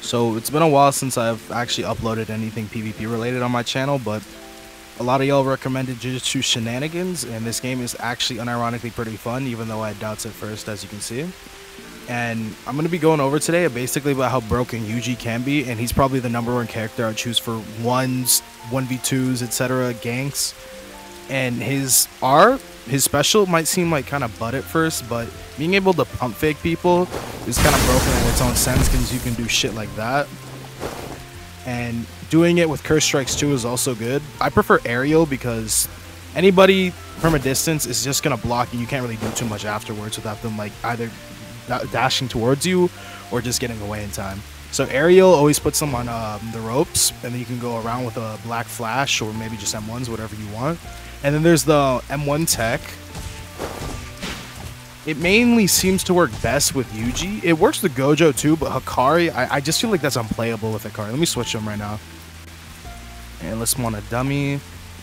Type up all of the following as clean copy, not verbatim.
So it's been a while since I've actually uploaded anything PvP related on my channel, but a lot of y'all recommended Jujutsu Shenanigans, and this game is actually unironically pretty fun, even though I had doubts at first, as you can see. And I'm going to be going over today basically about how broken Yuji can be, and he's probably the #1 character I'd choose for 1s, 1v2s, etc. ganks. And his special might seem like kind of butt at first, but being able to pump fake people is kind of broken in its own sense because you can do shit like that. And doing it with curse strikes too is also good. I prefer aerial because anybody from a distance is just going to block and you can't really do too much afterwards without them like either dashing towards you or just getting away in time. So aerial always puts them on the ropes, and then you can go around with a black flash or maybe just M1s, whatever you want. And then there's the M1 tech. It mainly seems to work best with Yuji. It works with Gojo too, but Hikari, I just feel like that's unplayable with Hikari. Let me switch them right now. And let's spawn a dummy.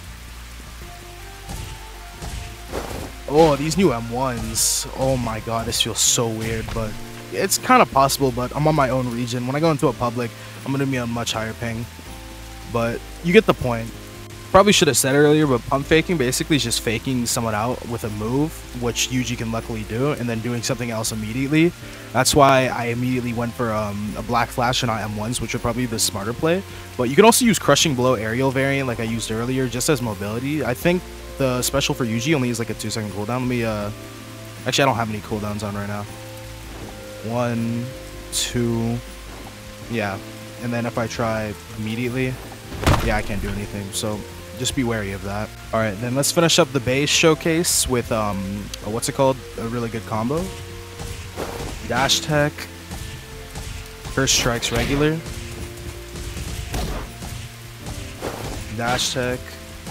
Oh, these new M1s. Oh my god, this feels so weird, but it's kind of possible, but I'm on my own region. When I go into a public, I'm going to be on much higher ping. But you get the point. Probably should have said earlier, but pump faking basically is just faking someone out with a move, which Yuji can luckily do, and then doing something else immediately. That's why I immediately went for a black flash and not M1s, which would probably be the smarter play. But you can also use crushing blow aerial variant like I used earlier, just as mobility. I think the special for Yuji only is like a 2-second cooldown. Let me actually, I don't have any cooldowns on right now. 1, 2, yeah. And then if I try immediately, yeah, I can't do anything. So just be wary of that. All right, then let's finish up the base showcase with what's it called? A really good combo. Dash tech, first strikes regular, dash tech,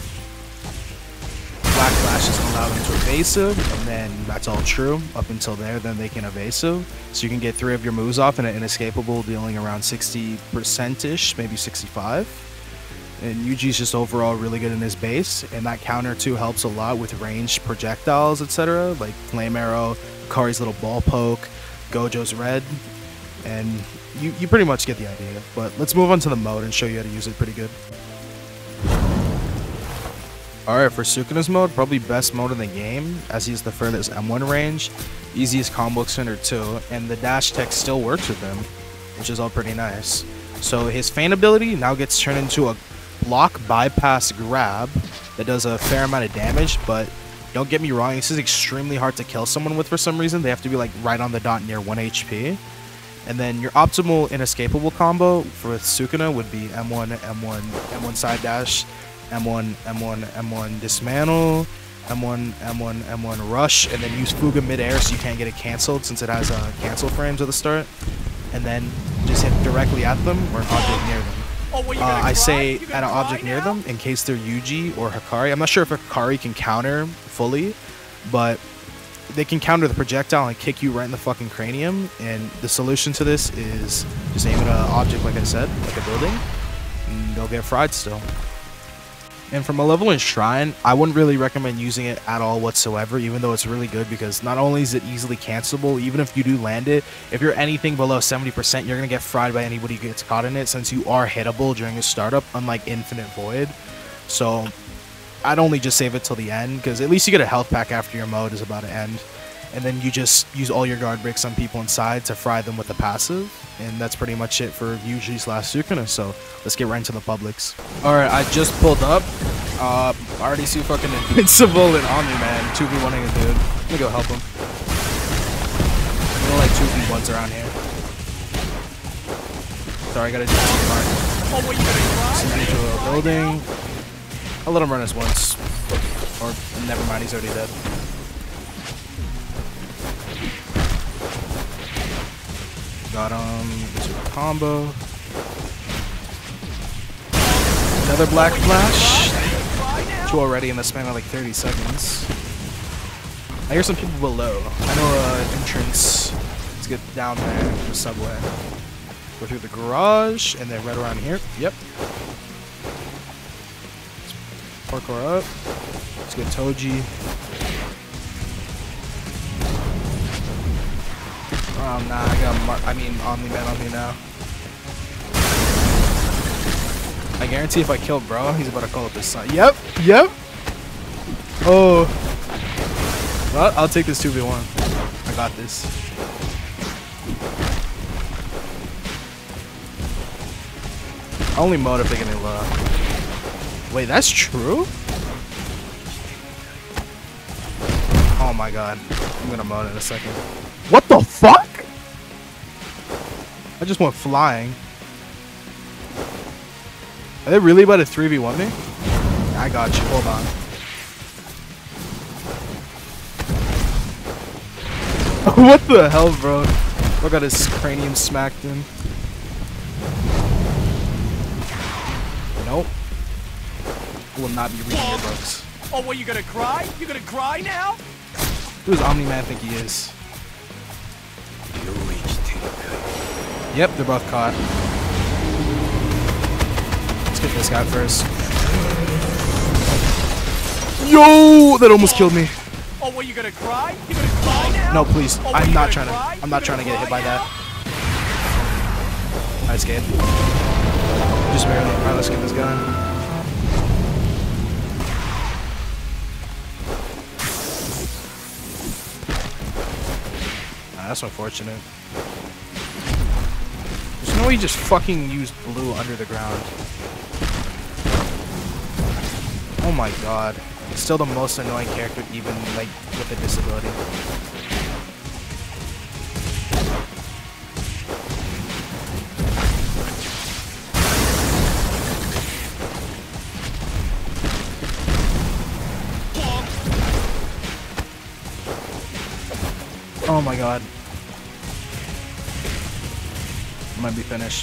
black flash is allow them to evasive, and then that's all true up until there. Then they can evasive, so you can get 3 of your moves off in an inescapable, dealing around 60%ish, maybe 65. And Yuji's just overall really good in his base, and that counter too helps a lot with ranged projectiles, etc. Like flame arrow, Kari's little ball poke, Gojo's red, and you pretty much get the idea. But let's move on to the mode and show you how to use it pretty good. Alright, for Sukuna's mode, probably best mode in the game, as he's the furthest M1 range, easiest combo extender too, and the dash tech still works with him, which is all pretty nice. So his feint ability now gets turned into a block bypass grab that does a fair amount of damage, but don't get me wrong, this is extremely hard to kill someone with for some reason. They have to be like right on the dot near 1 HP. And then your optimal inescapable combo for Sukuna would be M1, M1, M1 side dash, M1, M1, M1 dismantle, M1, M1, M1 rush, and then use Fuga mid-air so you can't get it cancelled since it has cancel frames at the start. And then just hit directly at them or an object near them. I say at an object near them in case they're Yuji or Hikari. I'm not sure if Hikari can counter fully, but they can counter the projectile and kick you right in the fucking cranium. And the solution to this is just aim at an object, like I said, like a building, and they'll get fried still. And from a level in Shrine, I wouldn't really recommend using it at all whatsoever, even though it's really good because not only is it easily cancelable, even if you do land it, if you're anything below 70%, you're going to get fried by anybody who gets caught in it since you are hittable during a startup, unlike Infinite Void. So I'd only just save it till the end because at least you get a health pack after your mode is about to end. And then you just use all your guard breaks on people inside to fry them with the passive. And that's pretty much it for Yuji / Sukuna, so let's get right into the publics. Alright, I just pulled up. I already see fucking Invincible and Omni-Man 2v1ing a dude. Let me go help him. There are like 2v1s around here. Sorry, I gotta do some mark. Some into a building. I'll let him run us once. Or, never mind, he's already dead. Got him into a combo. Another black flash. 2 already in the span of like 30 seconds. I hear some people below. I know entrance. Let's get down there to the subway. Go through the garage and then right around here. Yep. Let's parkour up. Let's get Toji. Oh, nah, I got Omni-Man on me now. I guarantee if I kill bro, he's about to call up his son. Yep, yep. Oh. Well, I'll take this 2v1. I got this. Only mode if they get me low. Wait, that's true? Oh my god. I'm gonna mode in a second. What the fuck? I just went flying. Are they really about to 3v1 me? I got you. Hold on. What the hell, bro? I got his cranium smacked in. Nope. I will not be reading your books. Oh, what, you gonna cry? You gonna cry now? Who does Omni-Man think he is? Yep, they're both caught. Let's get this guy first. Yo! That almost killed me. Oh, what, you gonna cry? You gonna cry now? No, please. Oh, I'm not trying to get hit by that. I escaped. Just barely. Alright, let's get this guy. That's unfortunate. There's no way he just fucking used blue under the ground. Oh my god. Still the most annoying character, even like with a disability. Oh my god. Might be finished.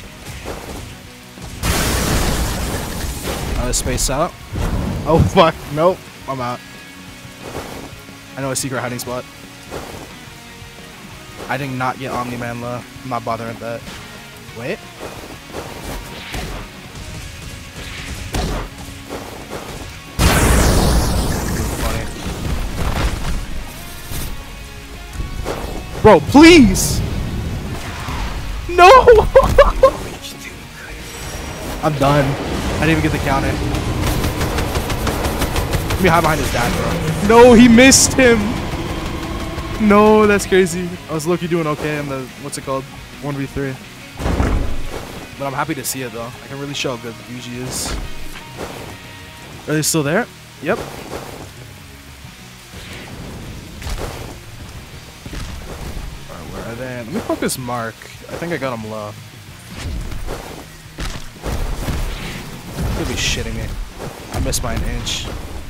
Space out. Oh fuck, nope. I'm out. I know a secret hiding spot. I did not get Omni-Man low. I'm not bothering with that. Wait. Funny. Bro, please! No! I'm done. I didn't even get the counter. Let me hide behind his dad, bro. No, he missed him. No, that's crazy. I was low-key doing okay in the, what's it called? 1v3. But I'm happy to see it, though. I can really show how good Yuji is. Are they still there? Yep. Alright, where are they? Let me focus Mark. I think I got him low. You'll be shitting me. I missed by an inch.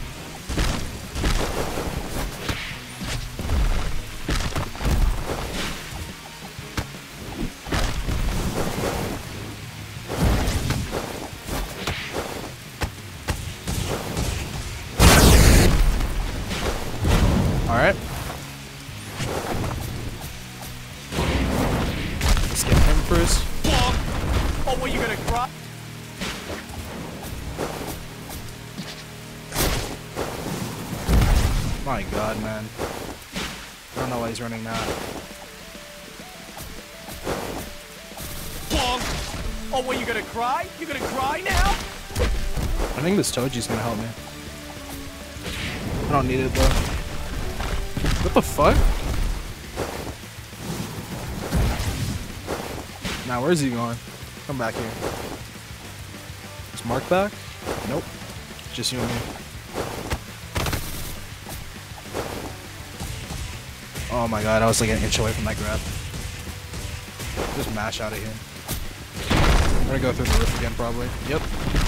Alright. Let's get him first. Oh, what, you gonna cry? My god, man. I don't know why he's running now. Oh, what, you gonna cry? You gonna cry now? I think this Toji's gonna help me. I don't need it though. What the fuck? Now, where's he going? Come back here. Is Mark back? Nope. Just you and me. Oh my god, I was like an inch away from that grab. Just mash out of here. I'm gonna go through the roof again, probably. Yep.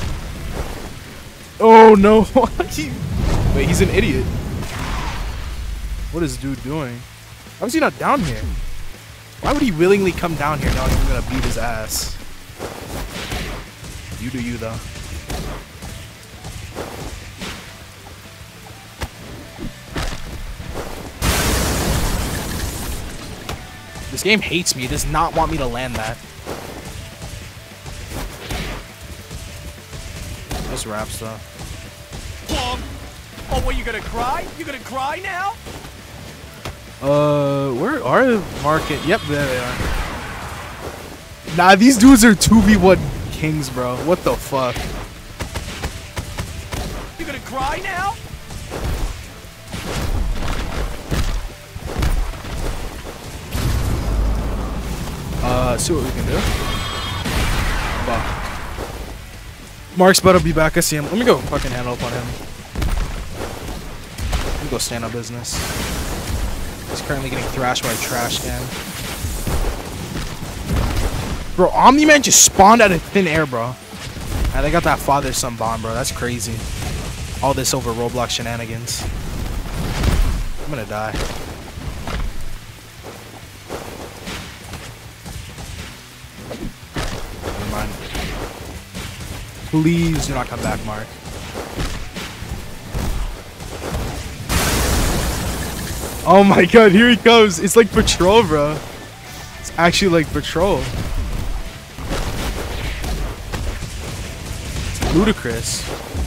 Oh no! Wait, he's an idiot. What is dude doing? How is he not down here? Why would he willingly come down here knowing I'm gonna beat his ass? You do you, though. This game hates me. It does not want me to land that. This wraps though. Oh, what, you gonna cry? You gonna cry now? Where are the market? Yep, there they are. Nah, these dudes are 2v1 kings, bro. What the fuck? cry now? See what we can do. Fuck. Mark's about to be back. I see him. Let me go fucking handle up on him. Let me go stand on business. He's currently getting thrashed by a trash can. Bro, Omni-Man just spawned out of thin air, bro. And they got that father-son bond, bro. That's crazy. All this over Roblox shenanigans. I'm gonna die. Never mind. Please do not come back, Mark. Oh my god, here he comes. It's like Patrol, bro. It's actually like Patrol. It's ludicrous.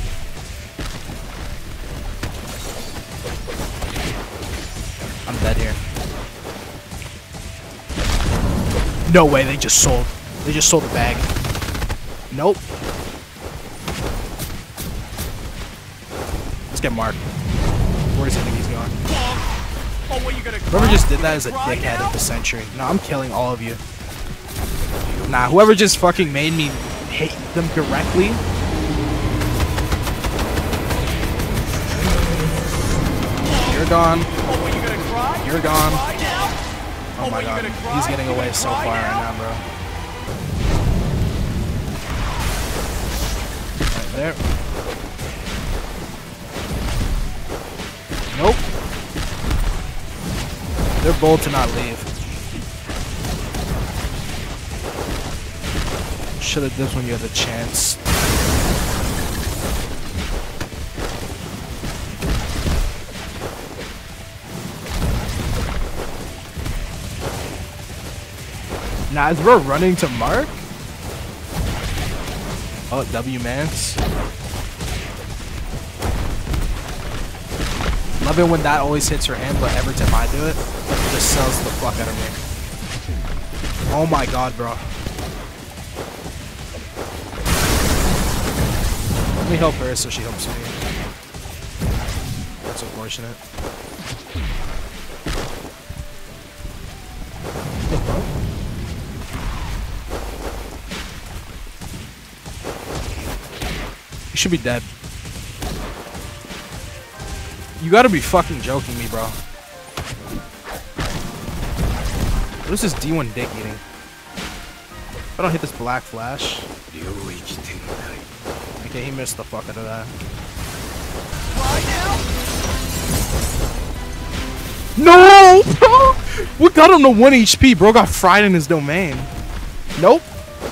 I'm dead here. No way, they just sold. They just sold the bag. Nope. Let's get Mark. Where does he think he's going? Oh, what, you gonna cry? Whoever just did You that gonna is a cry dickhead now? of the century. No, I'm killing all of you. Nah, whoever just fucking made me hate them directly. You're gone. Oh, what, you gonna cry? You're You gonna gone. cry now? Oh my what, you god. gonna cry? He's getting You away gonna so cry far right now? now, bro. Right there. Nope. They're bold to not leave. Should have dipped when you had the chance. Nah, is bro running to Mark? Oh, W Mance. Love it when that always hits her hand, but every time I do it, it just sells the fuck out of me. Oh my god, bro. Let me help her so she helps me. That's unfortunate. You should be dead. You gotta be fucking joking me, bro. What is this D1 dick eating? If I don't hit this black flash. Okay, he missed the fuck out of that. No, bro! What got him to 1 HP? Bro got fried in his domain. Nope.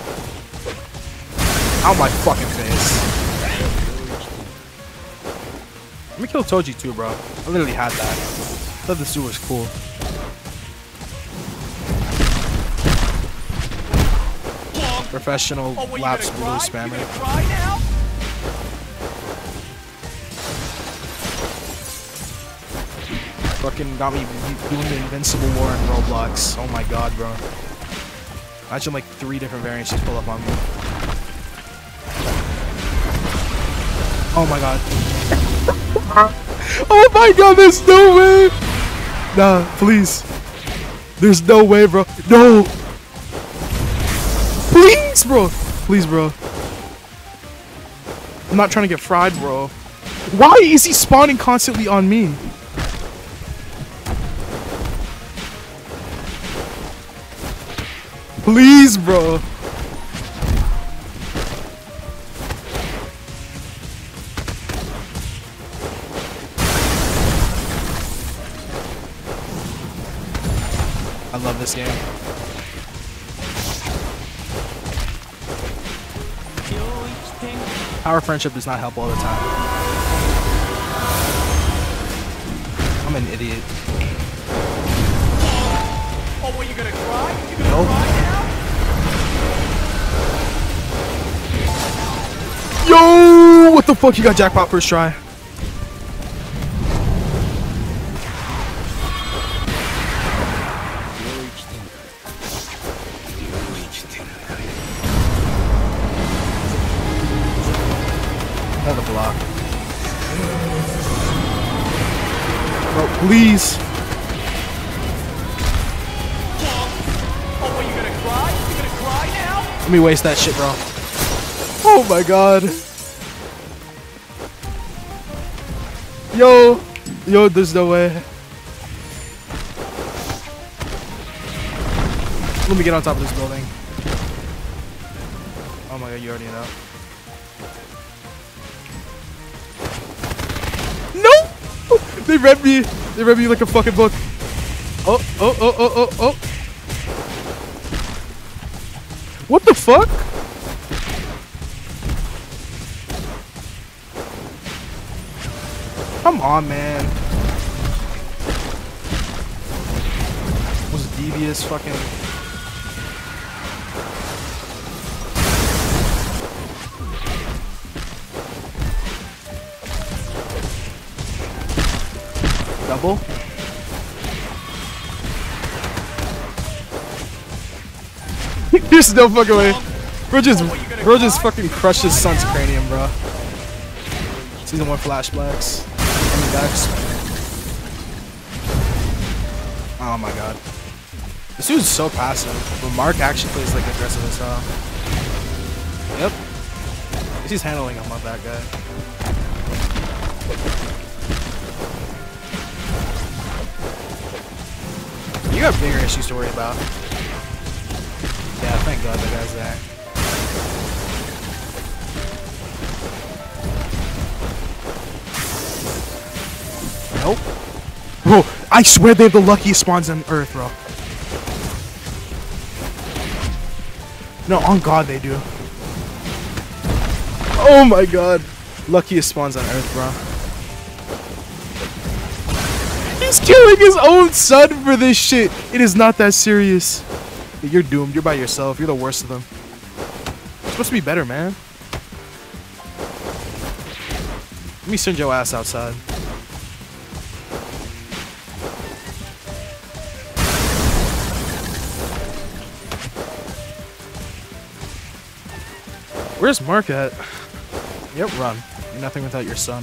Out my fucking face. Let me kill Toji too, bro. I literally had that. I thought this dude was cool. Professional laps blue spammer. Fucking got me doing the invincible war in Roblox. Oh my god, bro. Imagine like 3 different variants just pull up on me. Oh my god. Oh my god, there's no way! Nah, please. There's no way, bro. No! Please, bro! Please, bro. I'm not trying to get fried, bro. Why is he spawning constantly on me? Please, bro. I love this game. Power friendship does not help all the time. I'm an idiot. Oh, what, you gonna cry? You gonna Nope. cry now? Yo! What the fuck? You got jackpot first try. Another block. Please. Oh, what, you gonna cry? You gonna cry now? Let me waste that shit, bro. Oh my god. Yo. Yo, there's no way. Let me get on top of this building. Oh my god, you already know. No! They read me. They read me like a fucking book. Oh, oh, oh, oh, oh, oh. What the fuck? Come on, man. Most devious fucking... Double? There's no fucking way. Bro just fucking crushed his son's cranium, bro. Season 1 flashbacks. Oh my god. This dude's so passive, but Mark actually plays like aggressive as hell. Yep. He's handling him like that guy. You got bigger issues to worry about. Yeah, thank god that guy's there. Nope. Bro, I swear they have the luckiest spawns on Earth, bro. No, on God they do. Oh my god. Luckiest spawns on Earth, bro. He's killing his own son for this shit. It is not that serious. You're doomed. You're by yourself. You're the worst of them. You're supposed to be better, man. Let me send your ass outside. Where's Mark at? Yep, run. You're nothing without your son.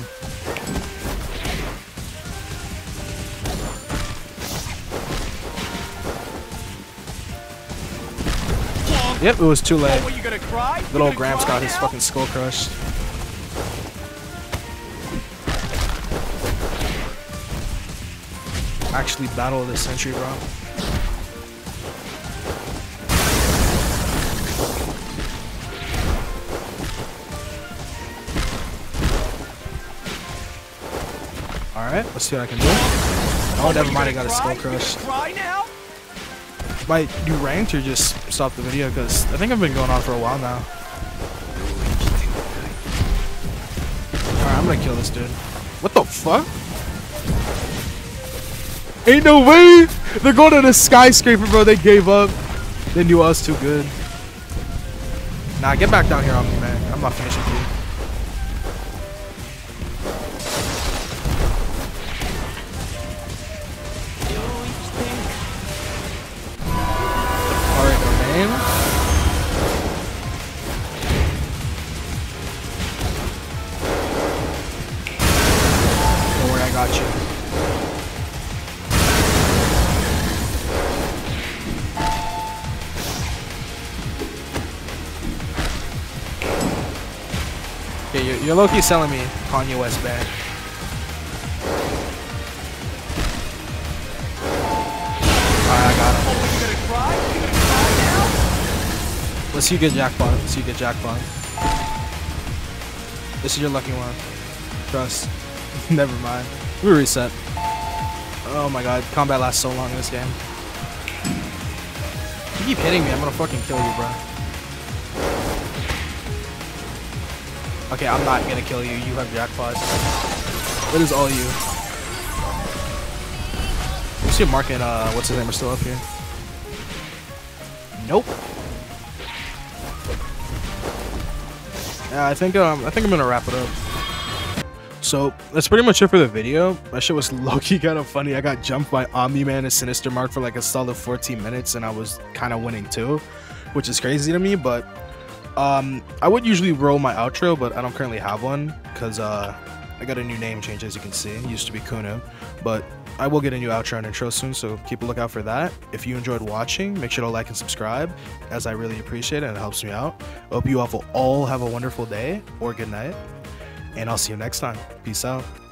Yep, it was too late. Oh, you gonna cry? Little old Gramps got his fucking skull crushed. Actually, battle of the century, bro. Alright, let's see what I can do. Oh, never mind, I got his skull crushed. Might do ranked or just stop the video, because I think I've been going on for a while now. Alright, I'm gonna kill this dude. What the fuck? Ain't no way! They're going to the skyscraper, bro. They gave up. They knew I was too good. Nah, get back down here on me, man. I'm not finishing you. Don't worry, I got you. Okay, you're low-key selling me Kanye West bag. Alright, I got him. Let's see you get jackpot. Let's see you get jackpot. This is your lucky one. Trust. Never mind. We reset. Oh my god. Combat lasts so long in this game. You keep hitting me. I'm gonna fucking kill you, bro. Okay, I'm not gonna kill you. You have jackpot. It is all you. Let's see if Mark and what's his name are still up here. Nope. Yeah, I think I'm gonna wrap it up. So that's pretty much it for the video. That shit was low-key kind of funny. I got jumped by Omni-Man and Sinister Mark for like a solid 14 minutes, and I was kind of winning too, which is crazy to me. But I would usually roll my outro, but I don't currently have one because I got a new name change, as you can see. It used to be Kuna, but I will get a new outro and intro soon, so keep a lookout for that. If you enjoyed watching, make sure to like and subscribe, as I really appreciate it and it helps me out. I hope you all have a wonderful day or good night, and I'll see you next time. Peace out.